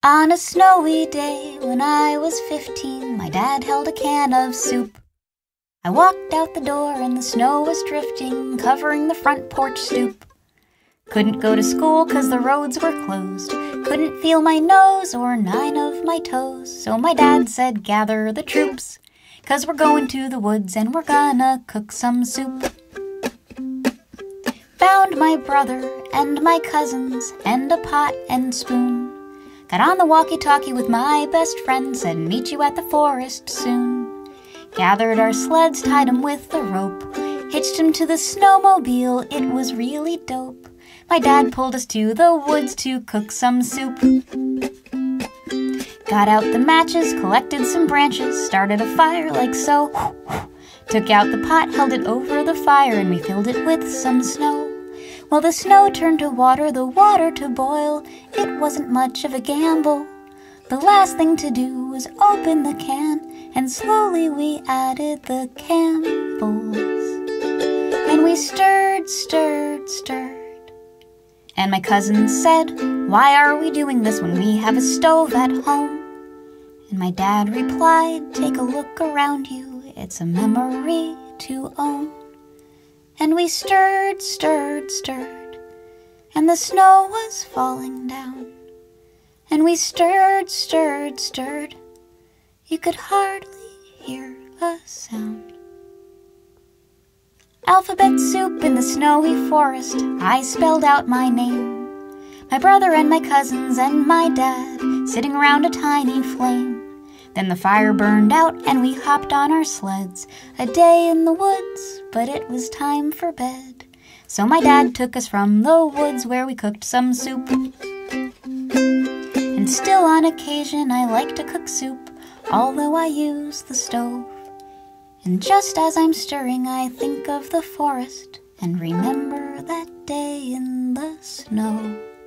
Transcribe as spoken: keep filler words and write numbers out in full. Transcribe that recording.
On a snowy day when I was fifteen, my dad held a can of soup. I walked out the door and the snow was drifting, covering the front porch stoop. Couldn't go to school 'cause the roads were closed, couldn't feel my nose or nine of my toes. So my dad said, gather the troops, 'cause we're going to the woods and we're gonna cook some soup. Found my brother and my cousins and a pot and spoon. Got on the walkie-talkie with my best friend, said meet you at the forest soon. Gathered our sleds, tied 'em with a rope, hitched 'em to the snowmobile, it was really dope. My dad pulled us to the woods to cook some soup. Got out the matches, collected some branches, started a fire like so. Took out the pot, held it over the fire, and we filled it with some snow. Well, the snow turned to water, the water to boil. It wasn't much of a gamble. The last thing to do was open the can, and slowly we added the Campbells. And we stirred, stirred, stirred. And my cousin said, why are we doing this when we have a stove at home? And my dad replied, take a look around you, it's a memory to own. And we stirred, stirred, stirred, and the snow was falling down. And we stirred, stirred, stirred, you could hardly hear a sound. Alphabet soup in the snowy forest, I spelled out my name. My brother and my cousins and my dad, sitting around a tiny flame. Then the fire burned out and we hopped on our sleds. A day in the woods, but it was time for bed. So my dad took us from the woods where we cooked some soup. And still on occasion I like to cook soup, although I use the stove. And just as I'm stirring I think of the forest and remember that day in the snow.